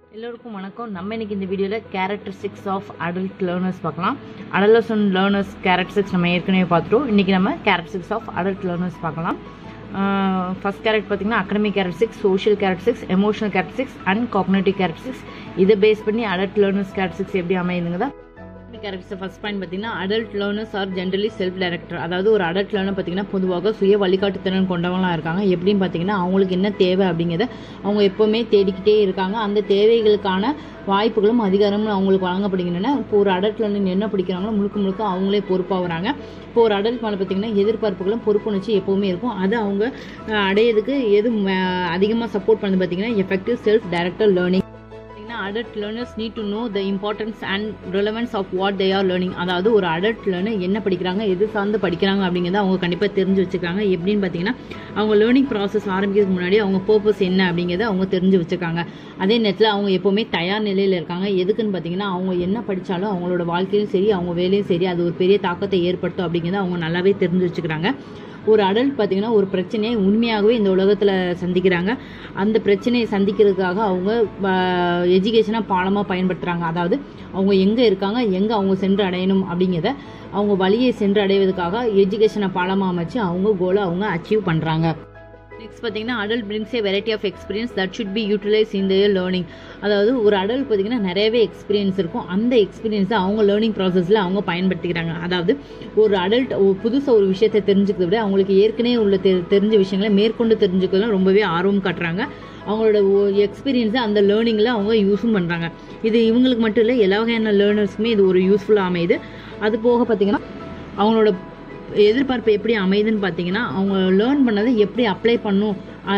எல்லோருக்கும் வணக்கம். நம்ம இன்னைக்கு இந்த வீடியோவில் கேரக்டரிஸ்டிக்ஸ் ஆஃப் அடல்ட் லேர்னர்ஸ் பார்க்கலாம். அடலசன்ட் லேர்னர்ஸ் கேரக்டரிஸ்டிக்ஸ் நம்ம ஏற்கனவே பார்த்துட்டோம். இன்றைக்கி நம்ம கேரக்டரிஸ்டிக்ஸ் ஆஃப் அடல்ட் லேர்னர்ஸ் பார்க்கலாம். ஃபர்ஸ்ட் கேரக்டர் பார்த்திங்கன்னா academic characteristics, social characteristics, emotional characteristics and cognitive characteristics. இதை பேஸ் பண்ணி அடல்ட் லேர்னர்ஸ் கேரக்டரிஸ்டிக்ஸ் எப்படி அமையுதுங்க. கேரக்டர்ஸ் ஃபர்ஸ்ட் பாயிண்ட் பார்த்தீங்கன்னா adult learners are generally self director. அதாவது ஒரு அடல்ட் லேர்னர் பார்த்தீங்கன்னா பொதுவாக சுய வழிகாட்டுத்திறன் கொண்டவங்களாக இருக்காங்க. எப்படின்னு பார்த்தீங்கன்னா அவங்களுக்கு என்ன தேவை அப்படிங்கிறத அவங்க எப்போவுமே தேடிக்கிட்டே இருக்காங்க. அந்த தேவைகளுக்கான வாய்ப்புகளும் அதிகாரமும் அவங்களுக்கு வழங்கப்படுகின்றன. இப்போ ஒரு அடல்ட் லேர்னர் என்ன படிக்கிறாங்களோ முழுக்க அவங்களே பொறுப்பாகிறாங்க. இப்போ ஒரு அடல்ட் மேலே பார்த்தீங்கன்னா எதிர்பார்ப்புகளும் பொறுப்புணர்ச்சி எப்போவுமே இருக்கும். அதை அவங்க அடையிறதுக்கு எது அதிகமாக சப்போர்ட் பண்ணது பார்த்தீங்கன்னா effective self director learning. Adult learners need to know the importance and relevance of what they are learning. அதாவது ஒரு அடல்ட் லேர்னர் என்ன படிக்கிறாங்க, எது சார்ந்து படிக்கிறாங்க அப்படிங்கிறத அவங்க கண்டிப்பாக தெரிஞ்சு வச்சுருக்காங்க. எப்படின்னு பார்த்தீங்கன்னா அவங்க லேர்னிங் ப்ராசஸ் ஆரம்பிக்கிறதுக்கு முன்னாடி அவங்க பர்பஸ் என்ன அப்படிங்கிறத அவங்க தெரிஞ்சு வச்சுருக்காங்க. அதே நேரத்தில் அவங்க எப்போவுமே தயார் நிலையில் இருக்காங்க. எதுக்குன்னு பார்த்தீங்கன்னா அவங்க என்ன படித்தாலும் அவங்களோட வாழ்க்கையும் சரி அவங்க வேலையும் சரி அது ஒரு பெரிய தாக்கத்தை ஏற்படுத்தும் அப்படிங்கிறத அவங்க நல்லாவே தெரிஞ்சு வச்சுக்கிறாங்க. ஒரு அடல்ட் பார்த்தீங்கன்னா ஒரு பிரச்சனையை உண்மையாகவே இந்த உலகத்தில் சந்திக்கிறாங்க. அந்த பிரச்சனையை சந்திக்கிறதுக்காக அவங்க எஜுகேஷனாக பாலமாக பயன்படுத்துகிறாங்க. அதாவது அவங்க எங்கே இருக்காங்க, எங்கே அவங்க சென்று அடையணும் அப்படிங்கிறத அவங்க வழியை சென்று அடைவதற்காக எஜுகேஷனை பாலமாக அமைச்சு அவங்க கோலை அவங்க அச்சீவ் பண்ணுறாங்க. நெக்ஸ்ட் பார்த்தீங்கன்னா adult brings a variety of experience that should be utilise in their learning. அதாவது ஒரு அடல்ட் பார்த்தீங்கன்னா நிறையவே எக்ஸ்பீரியன்ஸ் இருக்கும். அந்த எக்ஸ்பீரியன்ஸை அவங்க லேர்னிங் ப்ராசஸில் அவங்க பயன்படுத்திக்கிறாங்க. அதாவது ஒரு அடல்ட் புதுசாக ஒரு விஷயத்தை தெரிஞ்சுக்கிறத விட அவங்களுக்கு ஏற்கனவே உள்ள தெரிஞ்ச விஷயங்களை மேற்கொண்டு தெரிஞ்சுக்கிறதுலாம் ரொம்பவே ஆர்வம் காட்டுறாங்க. அவங்களோட எக்ஸ்பீரியன்ஸை அந்த லேர்னிங்கில் அவங்க யூஸும் பண்ணுறாங்க. இது இவங்களுக்கு மட்டும் இல்லை, எல்லா வகையான லேர்னர்ஸுக்குமே இது ஒரு யூஸ்ஃபுல்லாக அமையுது. அது போக பார்த்தீங்கன்னா அவங்களோட எதிர்பார்ப்பு எப்படி அமையுதுன்னு பார்த்தீங்கன்னா அவங்க லேர்ன் பண்ணதை எப்படி அப்ளை பண்ணணும்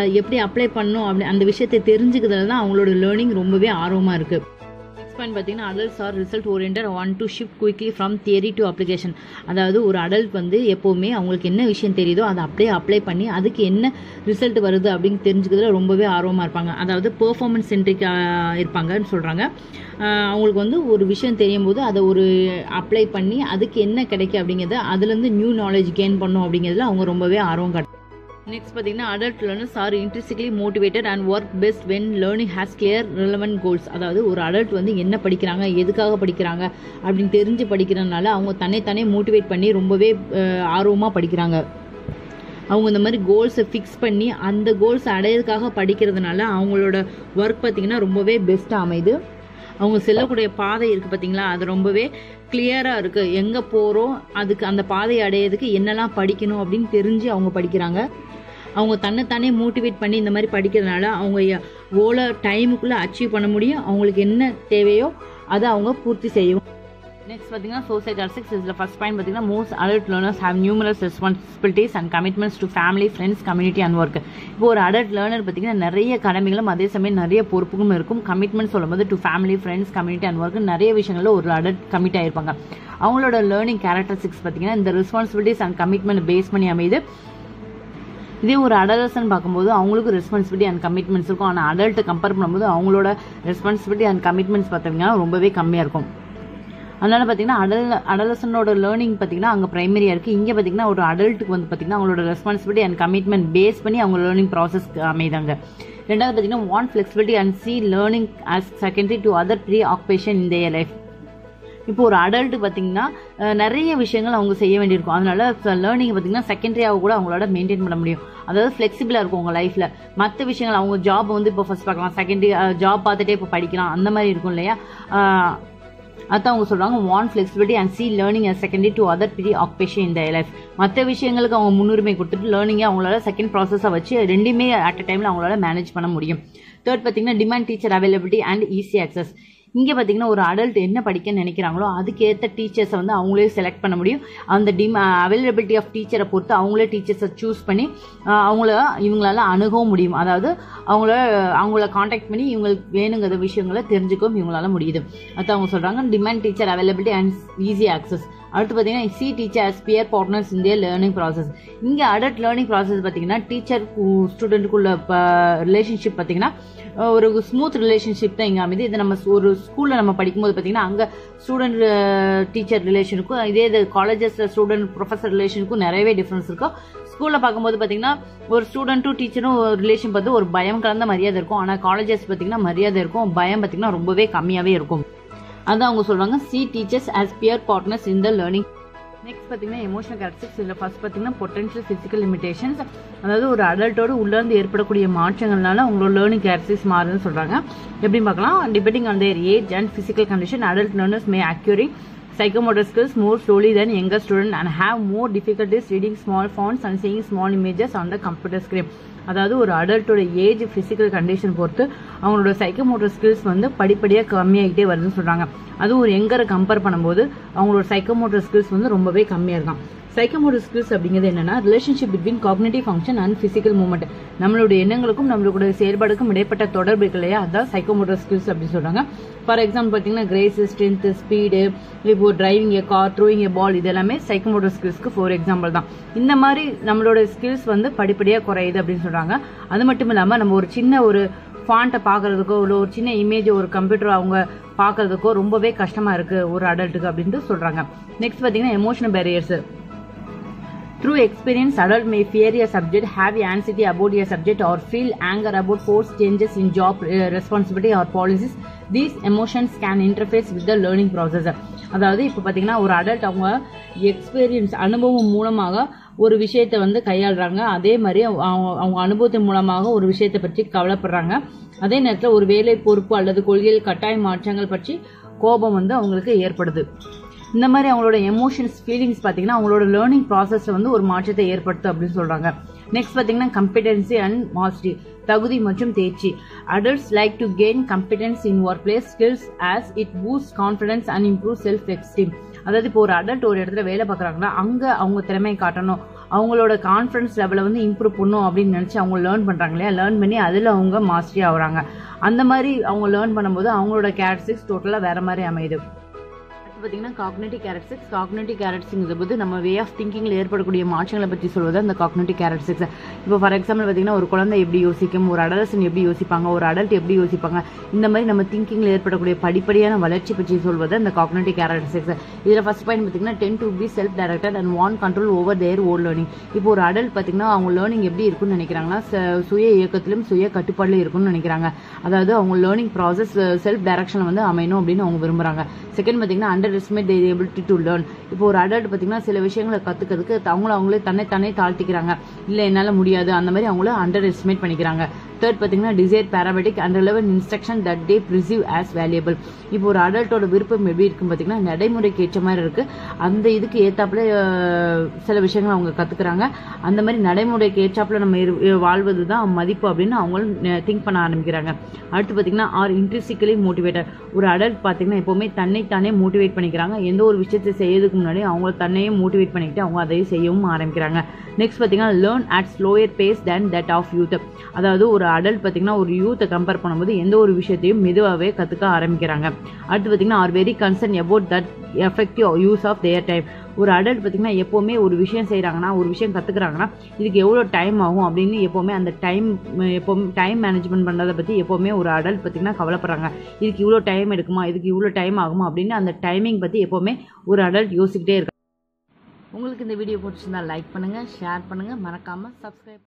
அப்படி அந்த விஷயத்தை தெரிஞ்சுக்கிறதுல தான் அவங்களோட லேர்னிங் ரொம்பவே ஆர்வமாக இருக்குது. நெக்ஸ்ட் பாயிண்ட் பார்த்தீங்கன்னா adults are result oriented want to shift quickly from theory to application. அதாவது ஒரு அடல்ட் எப்போவுமே அவங்களுக்கு என்ன விஷயம் தெரியுதோ அதை அப்படியே அப்ளை பண்ணி அதுக்கு என்ன ரிசல்ட் வருது அப்படின்னு தெரிஞ்சுக்கிறதுல ரொம்பவே ஆர்வமாக இருப்பாங்க. அதாவது பெர்ஃபார்மன்ஸ் சென்ட்ரிக்காக இருப்பாங்கன்னு சொல்கிறாங்க. அவங்களுக்கு ஒரு விஷயம் தெரியும் போது அதை ஒரு அப்ளை பண்ணி அதுக்கு என்ன கிடைக்கும் அப்படிங்கிறத அதுலேருந்து நியூ நாலேஜ் கெயின் பண்ணும் அப்படிங்கிறதுல அவங்க ரொம்பவே ஆர்வம் காட்டுறாங்க. நெக்ஸ்ட் பார்த்தீங்கன்னா adult learners are intrinsically motivated and work best when learning has clear relevant goals. அதாவது ஒரு அடல்ட் என்ன படிக்கிறாங்க, எதுக்காக படிக்கிறாங்க அப்படின்னு தெரிஞ்சு படிக்கிறதுனால அவங்க தன்னைத்தானே மோட்டிவேட் பண்ணி ரொம்பவே ஆர்வமாக படிக்கிறாங்க. அவங்க இந்த மாதிரி கோல்ஸை ஃபிக்ஸ் பண்ணி அந்த கோல்ஸை அடையிறதுக்காக படிக்கிறதுனால அவங்களோட ஒர்க் பார்த்திங்கன்னா ரொம்பவே பெஸ்ட்டாக அமையுது. அவங்க செல்லக்கூடிய பாதை இருக்குது பார்த்தீங்களா, அது ரொம்பவே கிளியராக இருக்குது. எங்கே போகிறோம், அதுக்கு அந்த பாதையை அடையிறதுக்கு என்னெல்லாம் படிக்கணும் அப்படின்னு தெரிஞ்சு அவங்க படிக்கிறாங்க. அவங்க தன்னைத்தானே மோட்டிவேட் பண்ணி இந்த மாதிரி படிக்கிறதுனால அவங்க கோலை டைமுக்குள்ளே அச்சீவ் பண்ண முடியும். அவங்களுக்கு என்ன தேவையோ அதை அவங்க பூர்த்தி செய்யும். நெக்ஸ்ட் பார்த்தீங்கன்னா சோசியல் கேரக்டரிஸ்டிக்ஸ். இதில் ஃபர்ஸ்ட் பாயிண்ட் பார்த்தீங்கன்னா most adult learners have numerous responsibilities and commitments to family, friends, community and work. இப்போ ஒரு அடல்ட் லேர்னர் பார்த்தீங்கன்னா நிறைய கடமைகளும் அதே சமயம் நிறைய பொறுப்புகளும் இருக்கும். கமிட்மெண்ட் சொல்லும்போது to family, friends, community and work நிறைய விஷயங்களில் ஒரு அடல்ட் கமிட் ஆகிருப்பாங்க. அவங்களோட லேர்னிங் கேரக்டரிஸ்டிக்ஸ் பார்த்தீங்கன்னா இந்த ரெஸ்பான்சிபிலிட்டிஸ் அண்ட் கமிட்மெண்ட் பேஸ் பண்ணி அமையுது. இதே ஒரு அடலசன் பார்க்கும்போது அவங்களுக்கு ரெஸ்பான்சிபிலிட்டி அண்ட் கமிட்மெண்ட்ஸ் இருக்கும். ஆனால் அடல்ட்டை கம்பேர் பண்ணும்போது அவங்களோட ரெஸ்பான்சிபிலிட்டி அண்ட் கமிட்மெண்ட்ஸ் பார்த்தீங்கன்னா ரொம்பவே கம்மியாக இருக்கும். அதனால் பார்த்தீங்கன்னா அடலசனோட லேர்னிங் பார்த்தீங்கன்னா அங்கே ப்ரைமரியாக இருக்குது. இங்கே பார்த்தீங்கன்னா ஒரு அடல்ட்டுக்கு பார்த்தீங்கன்னா அவங்களோட ரெஸ்பான்சிபிலிட்டி அண்ட் கமிட்மெண்ட் பேஸ் பண்ணி அவங்க லேர்னிங் ப்ராசஸ் அமைதாங்க. ரெண்டாவது பார்த்தீங்கன்னா want flexibility and see learning as secondary to other preoccupation in their life. இப்போ ஒரு அடல்ட்டு பார்த்தீங்கன்னா நிறைய விஷயங்கள் அவங்க செய்ய வேண்டியிருக்கும். அதனால லேர்னிங் பார்த்தீங்கன்னா செகண்டரியாக கூட அவங்களோட மெயின்டைன் பண்ண முடியும். அதாவது ஃப்ளெக்சிபிளாக இருக்கும் உங்கள் லைஃப்பில். மற்ற விஷயங்கள் அவங்க ஜாப் இப்போ ஃபர்ஸ்ட் பார்க்கலாம், செகண்டரி ஜாப் பார்த்துட்டே இப்போ படிக்கலாம், அந்த மாதிரி இருக்கும் இல்லையா. அதான் அவங்க சொல்கிறாங்க want flexibility and see learning as secondary to other preoccupation in their life. மற்ற விஷயங்களுக்கு அவங்க முன்னுரிமை கொடுத்துட்டு லேர்னிங்கை அவங்களால செகண்ட் ப்ராசஸாக வச்சு ரெண்டுமே அட் அ டைமில் அவங்களால மேனேஜ் பண்ண முடியும். தேர்ட் பார்த்தீங்கன்னா demand teacher availability and easy access. இங்கே பார்த்தீங்கன்னா ஒரு அடல்ட் என்ன படிக்க நினைக்கிறாங்களோ அதுக்கேற்ற டீச்சர்ஸை அவங்களே செலக்ட் பண்ண முடியும். அந்த அவைலபிலிட்டி ஆஃப் டீச்சரை பொறுத்து அவங்களே டீச்சர்ஸை சூஸ் பண்ணி இவங்களால அணுகவும் முடியும். அதாவது அவங்கள காண்டாக்ட் பண்ணி இவங்களுக்கு வேணுங்கிற விஷயங்களை தெரிஞ்சுக்கவும் இவங்களால முடியுது. அதான் அவங்க சொல்கிறாங்க demand teacher availability and easy access. அடுத்து பார்த்தீங்கன்னா see teacher as peer partners in their learning process. இங்கே அடல்ட் லேர்னிங் ப்ராசஸ் பார்த்தீங்கன்னா டீச்சர் ஸ்டூடெண்ட்டுக்குள்ள ரிலேஷன்ஷிப் பார்த்தீங்கன்னா ஒரு ஸ்மூத் ரிலேஷன்ஷிப் தான் இங்கே அமைது. இதை நம்ம ஒரு ஸ்கூலில் நம்ம படிக்கும்போது பார்த்தீங்கன்னா அங்கே ஸ்டூடெண்ட் டீச்சர் ரிலேஷனுக்கும் இதே இது காலேஜஸில் ஸ்டூடெண்ட் ப்ரொஃபஸர் ரிலேஷனுக்கும் நிறையவே டிஃப்ரென்ஸ் இருக்கும். ஸ்கூலில் பார்க்கும்போது பார்த்தீங்கன்னா ஒரு ஸ்டூடெண்ட்டும் டீச்சரும் ரிலேஷன் பார்த்து ஒரு பயம் கலந்த மரியாதை இருக்கும். ஆனால் காலேஜஸ் பார்த்தீங்கன்னா மரியாதை இருக்கும், பயம் பார்த்தீங்கன்னா ரொம்பவே கம்மியாகவே இருக்கும். அதான் அவங்க சொல்கிறாங்க see teachers as peer partners in the learning. Next பார்த்தீங்கன்னா எமோஷனல் கேரக்டரிஸ்டிக்ஸ். இதில் ஃபர்ஸ்ட் பார்த்தீங்கன்னா பொட்டன்ஷியல் ஃபிசிக்கல் லிமிடேஷன்ஸ், அதாவது ஒரு அடல்ட்டோடு உள்ளேருந்து ஏற்படக்கூடிய மாற்றங்கள்னால அவங்களோட லேர்னிங் கேரக்டரிஸ்டிக்ஸ் மாறுதுன்னு சொல்கிறாங்க. எப்படின்னு பார்க்கலாம். Depending on their age and physical condition adult learners may acquire psychomotor skills more slowly than younger students and have more difficulties reading small fonts and seeing small images on the computer screen. அதாவது ஒரு அடல்ட்டோட age physical condition பொறுத்து அவங்களோட psychomotor skills வந்து படிப்படியாக கம்மியாகிட்டே வருதுன்னு சொல்கிறாங்க. அதுவும் ஒரு எங்கரை கம்பேர் பண்ணும்போது அவங்களோட சைக்கோமோட்டர் ஸ்கில்ஸ் வந்து ரொம்பவே கம்மியாக இருக்கும். சைக்கோமோட்டர் ஸ்கில்ஸ் அப்படிங்கிறது என்னன்னா relationship between cognitive function and physical movement. நம்மளுடைய எண்ணங்களுக்கும் நம்மளுடைய செயல்பாடுக்கும் இடைப்பட்ட தொடர்பு இருக்கு இல்லையா, அதான் சைக்கோமோட்டர் ஸ்கில்ஸ் அப்படின்னு சொல்கிறாங்க. ஃபார் எக்ஸாம்பிள் பார்த்தீங்கன்னா கிரேஸ், ஸ்ட்ரென்த், ஸ்பீடு, இப்போ driving a car, throwing a ball, இதெல்லாமே சைக்கோமோட்டர் ஸ்கில்ஸ்க்கு ஃபார் எக்ஸாம்பிள் தான். இந்த மாதிரி நம்மளோட ஸ்கில்ஸ் வந்து படிப்படியாக குறையுது அப்படின்னு சொல்கிறாங்க. அது மட்டும் இல்லாமல் நம்ம ஒரு சின்ன ஒரு ஃபாண்ட்டை பார்க்கறதுக்கோ இல்லை ஒரு சின்ன இமேஜ் ஒரு கம்ப்யூட்டர் அவங்க பார்க்கறதுக்கோ ரொம்பவே கஷ்டமாக இருக்குது ஒரு அடல்ட்டுக்கு அப்படின்ட்டு சொல்கிறாங்க. நெக்ஸ்ட் பார்த்தீங்கன்னா emotional barriers. Through experience, adult may fear a subject, have anxiety about a subject, or feel anger about forced changes in job responsibility or policies. These emotions can interface with the learning process. அதாவது இப்போ பார்த்தீங்கன்னா ஒரு adult அவங்க experience அனுபவம் மூலமாக ஒரு விஷயத்தை வந்து கையாளுறாங்க. அதே மாதிரி அவங்க அனுபவத்தின் மூலமாக ஒரு விஷயத்தை பற்றி கவலைப்படுறாங்க. அதே நேரத்தில் ஒரு வேலை பொறுப்பு அல்லது கொள்கையில் கட்டாய மாற்றங்கள் பற்றி கோபம் வந்து அவங்களுக்கு ஏற்படுது. இந்த மாதிரி அவங்களோட எமோஷன்ஸ் ஃபீலிங்ஸ் பார்த்தீங்கன்னா அவங்களோட லேர்னிங் ப்ராசஸில் வந்து ஒரு மாற்றத்தை ஏற்படுத்து அப்படின்னு சொல்கிறாங்க. நெக்ஸ்ட் பார்த்தீங்கன்னா கம்பிடன்சி அண்ட் மாஸ்டரி, தகுதி மற்றும் தேர்ச்சி. Adults like to gain competence in workplace skills as it boost confidence and improve self esteem. அதாவது இப்போ ஒரு அடல்ட் ஒரு இடத்துல வேலை பார்க்குறாங்கன்னா அங்கே அவங்க திறமையை காட்டணும், அவங்களோட கான்ஃபிடன்ஸ் லெவலை வந்து இம்ப்ரூவ் பண்ணணும் அப்படின்னு நினச்சி அவங்க லேர்ன் பண்ணுறாங்க இல்லையா, லேர்ன் பண்ணி அதில் அவங்க மாஸ்டரி ஆகுறாங்க. அந்த மாதிரி அவங்க லேர்ன் பண்ணும்போது அவங்களோட கேரக்டரிஸ்டிக்ஸ் டோட்டலாக வேறு மாதிரி அமையுது. பார்த்தீங்கன்னா காக்னிட்டிவ் கேரக்டரிஸ்டிக்ஸ். காக்னிட்டிவ் கேரக்டரிஸ்டிக்ஸ் போது நம்ம வே ஆஃப் திங்கிங்கில் ஏற்படக்கூடிய மாற்றங்களை பற்றி சொல்வது அந்த காக்னிட்டிவ் கேரக்டரிஸ்டிக்ஸ். இப்போ ஃபார் எக்ஸாம்பிள் பார்த்தீங்கன்னா ஒரு குழந்தை எப்படி யோசிக்கும், ஒரு அடல்சன் எப்படி யோசிப்பாங்க, ஒரு அடல்ட் எப்படி யோசிப்பாங்க, இந்த மாதிரி நம்ம திங்கிங்கில் ஏற்படக்கூடிய படிப்படியான வளர்ச்சி பற்றி சொல்வது அந்த காக்னிட்டிவ் கேரக்டரிஸ்டிக்ஸ். இதில் ஃபர்ஸ்ட் பாயிண்ட் பார்த்தீங்கன்னா tend to be self directed and want control over their own learning. இப்போ ஒரு அடல்ட் பார்த்தீங்கன்னா அவங்க லேர்னிங் எப்படி இருக்குன்னு நினைக்கிறாங்கன்னா சுய இயக்கத்திலும் சுய கட்டுப்பாடுலையும் இருக்குன்னு நினைக்கிறாங்க. அதாவது அவங்க லேர்னிங் ப்ராசஸ் செல்ஃப் டைரக்ஷனில் வந்து அமையணும் அப்படின்னு அவங்க விரும்புகிறாங்க. செகண்ட் பார்த்தீங்கன்னா underestimate their ability to learn. இப்போ ஒரு அடல்ட் பார்த்தீங்கன்னா சில விஷயங்களை கற்றுக்கிறதுக்கு அவங்களே தன்னை தாழ்த்திக்கிறாங்க, இல்லை என்னால் முடியாது, அந்த மாதிரி அவங்கள அண்டர் எஸ்டிமேட் பண்ணிக்கிறாங்க. தேர்ட் பார்த்தீங்கன்னா desire pragmatic and relevant instruction that they perceive as valuable. இப்போ ஒரு அடல்ட்டோட விருப்பம் எப்படி இருக்கும் பார்த்தீங்கன்னா நடைமுறைக்கு ஏற்ற மாதிரி இருக்குது, அந்த இதுக்கு ஏற்றாப்புல சில விஷயங்கள் அவங்க கற்றுக்குறாங்க. அந்த மாதிரி நடைமுறைக்கு ஏற்றாப்புல நம்ம வாழ்வது தான் மதிப்பு அப்படின்னு அவங்களும் திங்க் பண்ண ஆரம்பிக்கிறாங்க. அடுத்து பார்த்தீங்கன்னா ஆர் இன்ட்ரிசிக்கலி மோட்டிவேட்டட். ஒரு அடல்ட் பார்த்தீங்கன்னா எப்போவுமே தன்னைத்தானே மோட்டிவேட் பண்ணிக்கிறாங்க. எந்த ஒரு விஷயத்தை செய்யறதுக்கு முன்னாடி அவங்க தன்னையே மோட்டிவேட் பண்ணிக்கிட்டு அவங்க அதையும் செய்யவும் ஆரம்பிக்கிறாங்க. நெக்ஸ்ட் பார்த்தீங்கன்னா learn at slower pace than that of youth. அதாவது ஒரு அடல்ட் பார்த்தீங்கன்னா ஒரு யூத்தை கம்பேர் பண்ணும்போது எந்த ஒரு விஷயத்தையும் மெதுவாகவே கற்றுக்க ஆரம்பிக்கிறாங்க. அடுத்து பார்த்தீங்கன்னா are very concern about that effective use of their time. ஒரு அடல்ட் பார்த்தீங்கன்னா எப்போவுமே ஒரு விஷயம் செய்கிறாங்கன்னா ஒரு விஷயம் கற்றுக்குறாங்கன்னா இதுக்கு எவ்வளோ டைம் ஆகும் அப்படின்னு எப்போவுமே அந்த டைம் மேனேஜ்மெண்ட் பண்ணுறதை பற்றி எப்போவுமே ஒரு அடல்ட் பார்த்தீங்கன்னா கவலைப்படுறாங்க. இதுக்கு இவ்வளோ டைம் எடுக்குமா, இதுக்கு இவ்வளோ டைம் ஆகுமா அப்படின்னு அந்த டைமிங் பற்றி எப்போவுமே ஒரு அடல்ட் யோசிக்கிட்டே இருக்காங்க. உங்களுக்கு இந்த வீடியோ பிடிச்சிருந்தா லைக் பண்ணுங்கள், ஷேர் பண்ணுங்கள், மறக்காமல் சப்ஸ்கிரைப்